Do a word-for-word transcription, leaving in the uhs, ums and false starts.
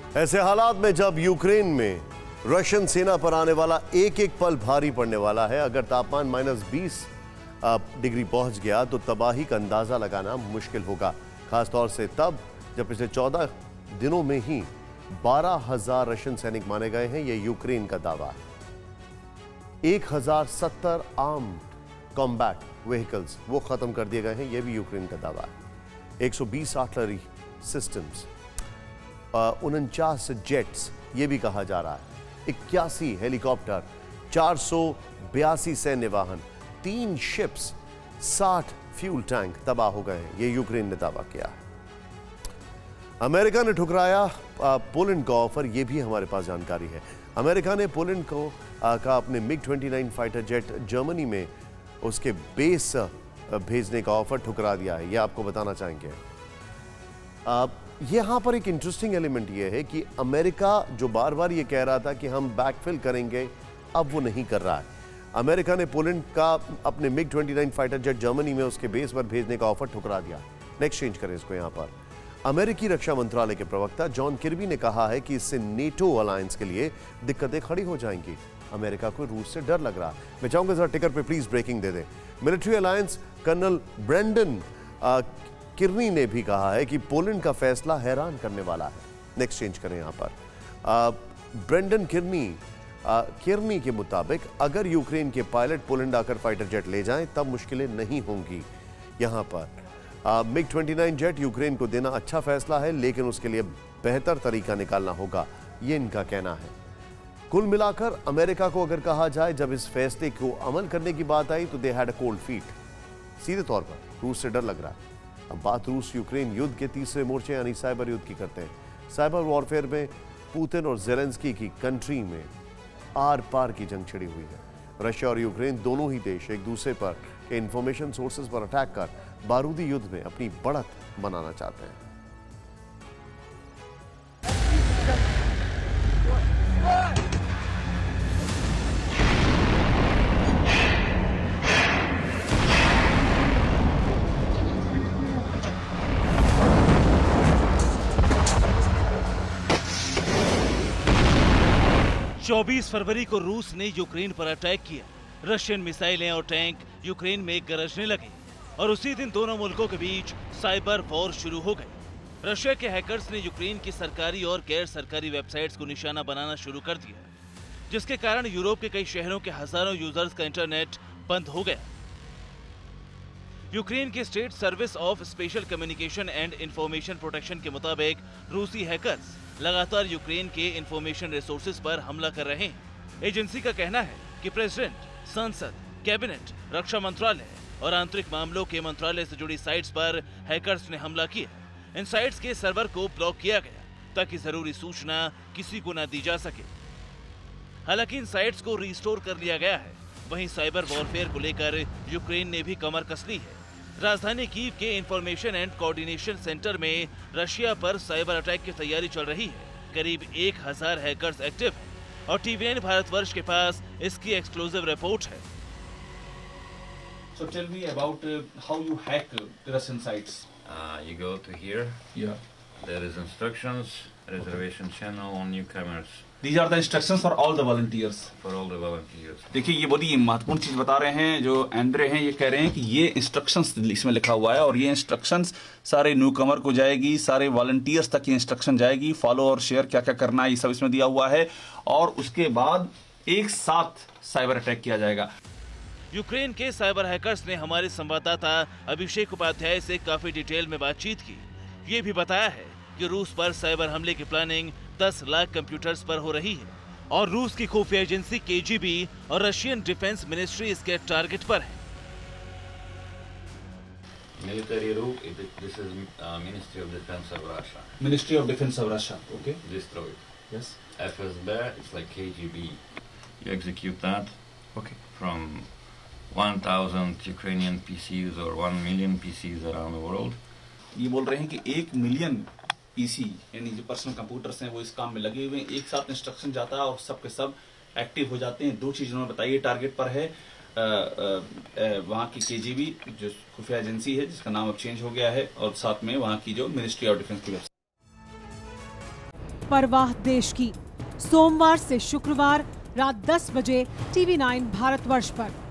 ऐसे हालात में जब यूक्रेन में रशियन सेना पर आने वाला एक एक पल भारी पड़ने वाला है, अगर तापमान माइनस बीस डिग्री पहुंच गया तो तबाही का अंदाजा लगाना मुश्किल होगा। खासतौर से तब जब पिछले चौदह दिनों में ही बारह हजार रशियन सैनिक मारे गए हैं। यह यूक्रेन का दावा है। एक हजार सत्तर आर्म्ड कॉम्बैट व्हीकल्स वो खत्म कर दिए गए हैं। यह भी यूक्रेन का दावा है। एक सौ बीस आर्टिलरी सिस्टम्स, उनचास जेट्स, ये भी कहा जा रहा है। इक्यासी हेलीकॉप्टर, चार सौ बयासी सैन्य वाहन, तीन शिप्स, साठ फ्यूल टैंक तबाह हो गए हैं। ये यूक्रेन ने दावा किया है। अमेरिका ने ठुकराया पोलैंड का ऑफर, यह भी हमारे पास जानकारी है। अमेरिका ने पोलैंड को का अपने मिग उनतीस फाइटर जेट जर्मनी में उसके बेस भेजने का ऑफर ठुकरा दिया है। यह आपको बताना चाहेंगे। यहां पर एक इंटरेस्टिंग एलिमेंट यह है कि अमेरिका जो बार बार यह कह रहा था कि हम बैकफिल करेंगे, अब वो नहीं कर रहा है। अमेरिका ने पोलैंड का अपने मिग उनतीस फाइटर जेट जर्मनी में उसके बेस पर भेजने का ऑफर ठुकरा दिया। नेक्स्ट चेंज करें इसको। यहां पर अमेरिकी रक्षा मंत्रालय के प्रवक्ता जॉन किर्बी ने कहा है कि इससे नेटो अलायंस के लिए दिक्कतें खड़ी हो जाएंगी। अमेरिका को रूस से डर लग रहा है। मैं चाहूंगा जरा टिकर पे प्लीज ब्रेकिंग दे दें। Military alliance colonel Brendan Kearney ने भी कहा है कि पोलैंड का फैसला हैरान करने वाला है। नेक्स्ट चेंज करें यहां पर। ब्रेंडन किर्नी किर्नी के मुताबिक अगर यूक्रेन के पायलट पोलैंड आकर फाइटर जेट ले जाएं तब मुश्किलें नहीं होंगी। यहां पर मिग उनतीस जेट यूक्रेन को देना अच्छा फैसला है, लेकिन उसके लिए बेहतर तरीका निकालना होगा, ये इनका कहना है। कुल मिलाकर अमेरिका को अगर कहा जाए, जब इस फैसले को अमल करने की बात आई तो they had a cold feet. सीधे तौर पर रूस से डर लग रहा है। अब बात रूस यूक्रेन युद्ध के तीसरे मोर्चे यानी साइबर युद्ध की करते हैं। साइबर वॉरफेयर में पुतिन और ज़ेलेंस्की की कंट्री में आर पार की जंग छिड़ी हुई है। रशिया और यूक्रेन दोनों ही देश एक दूसरे पर के इंफॉर्मेशन सोर्सेज पर अटैक कर बारूदी युद्ध में अपनी बढ़त बनाना चाहते हैं। चौबीस फरवरी को रूस ने यूक्रेन पर अटैक किया। रशियन मिसाइलें और टैंक यूक्रेन में गरजने लगे और उसी दिन दोनों मुल्कों के बीच साइबर वॉर शुरू हो गई। रशिया के हैकर्स ने यूक्रेन की सरकारी और गैर सरकारी वेबसाइट्स को निशाना बनाना शुरू कर दिया, जिसके कारण यूरोप के कई शहरों के हजारों यूजर्स का इंटरनेट बंद हो गया। यूक्रेन के state service of special communication and information protection के मुताबिक रूसी हैकर्स लगातार यूक्रेन के इंफॉर्मेशन रिसोर्सेज पर हमला कर रहे हैं। एजेंसी का कहना है कि प्रेसिडेंट, संसद, कैबिनेट, रक्षा मंत्रालय और आंतरिक मामलों के मंत्रालय से जुड़ी साइट्स पर हैकर्स ने हमला किया। इन साइट्स के सर्वर को ब्लॉक किया गया ताकि जरूरी सूचना किसी को न दी जा सके। हालांकि इन साइट्स को रिस्टोर कर लिया गया है। वहीं साइबर वॉरफेयर को लेकर यूक्रेन ने भी कमर कस ली है। राजधानी कीव के इंफॉर्मेशन एंड कोऑर्डिनेशन सेंटर में रशिया पर साइबर अटैक की तैयारी चल रही है। करीब एक हजार हैकर्स एक्टिव हैं और टीवी नाइन भारतवर्ष के पास इसकी एक्सक्लूसिव रिपोर्ट है। So tell me about uh, how you hack uh, the Russian sites. Uh, you go to here. Yeah. There is instructions, reservation okay. channel on newcomers. These are the instructions for all the volunteers. For all the volunteers. देखिए ये बहुत ही महत्वपूर्ण चीज बता रहे हैं जो Andre हैं। ये कह रहे हैं कि ये इंस्ट्रक्शंस इसमें लिखा हुआ है और ये इंस्ट्रक्शंस सारे न्यूकमर को जाएगी, सारे वॉलंटियर्स तक ये इंस्ट्रक्शन जाएगी। फॉलो और शेयर क्या क्या करना है ये सब इसमें दिया हुआ है और उसके बाद एक साथ साइबर अटैक किया जाएगा। यूक्रेन के साइबर हैकर्स ने हमारे संवाददाता अभिषेक उपाध्याय से काफी डिटेल में बातचीत की। ये भी बताया है कि रूस पर साइबर हमले की प्लानिंग दस लाख कंप्यूटर्स पर हो रही है और रूस की खुफिया एजेंसी के जी बी और रशियन डिफेंस मिनिस्ट्री इसके टारगेट पर है। Military route, this is uh, Ministry of Defense of Russia. Ministry of Defense of Russia, okay. Destroyed. Yes. F S B, it's like K G B. You execute that. Okay. From one thousand Ukrainian P Cs or one million P Cs around the world. ये बोल रहे हैं कि एक million PC यानी जो personal computers हैं वो इस काम में लगे हुए हैं। एक साथ इंस्ट्रक्शन जाता है और सब के सब एक्टिव हो जाते हैं। दो चीज उन्होंने बताई टारगेट पर है। वहाँ की केजीबी जो खुफिया एजेंसी है जिसका नाम अब चेंज हो गया है और साथ में वहाँ की जो मिनिस्ट्री ऑफ डिफेंस की वेबसाइट। परवाह देश की। सोमवार से शुक्रवार रात दस बजे टीवी नाइन भारतवर्ष पर।